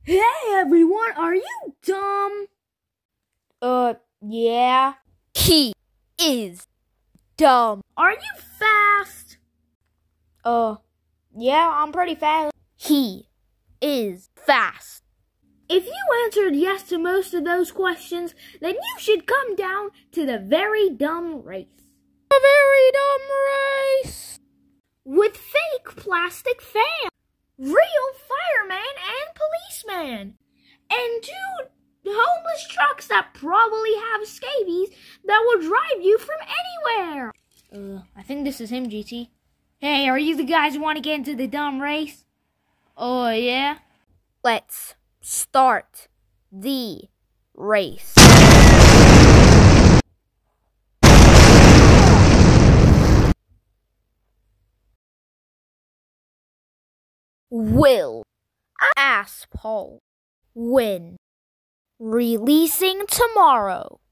Hey everyone, are you dumb? Yeah. He is dumb. Are you fast? Yeah, I'm pretty fast. He is fast. If you answered yes to most of those questions, then you should come down to the very dumb race. A very dumb race. With fake plastic fans, real fireman and policeman, and two homeless trucks that probably have scabies that will drive you from anywhere. I think this is him, GT. Hey, are you the guys who want to get into the dumb race? Oh, yeah? Let's start the race. Will asphalt win? Releasing tomorrow.